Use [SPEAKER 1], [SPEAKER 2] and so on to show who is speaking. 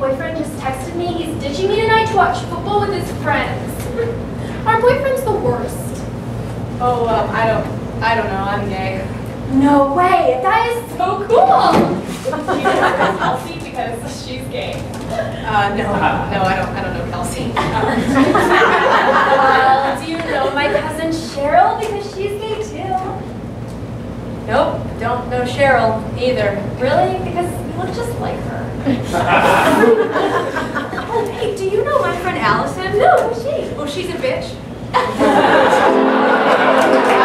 [SPEAKER 1] boyfriend just texted me. He's ditching me tonight to watch football with his friends. Our boyfriend's the worst.
[SPEAKER 2] Oh, I don't know. I'm gay.
[SPEAKER 1] No way! That is so cool!
[SPEAKER 2] Do you know Kelsey because she's gay? No, I don't know Kelsey.
[SPEAKER 1] Well, do you know my cousin Cheryl because she's gay too?
[SPEAKER 2] Nope, don't know Cheryl either.
[SPEAKER 1] Really? Because you look just like her. Oh, hey, do you know my friend Allison? No, who's she?
[SPEAKER 2] Oh, she's a bitch.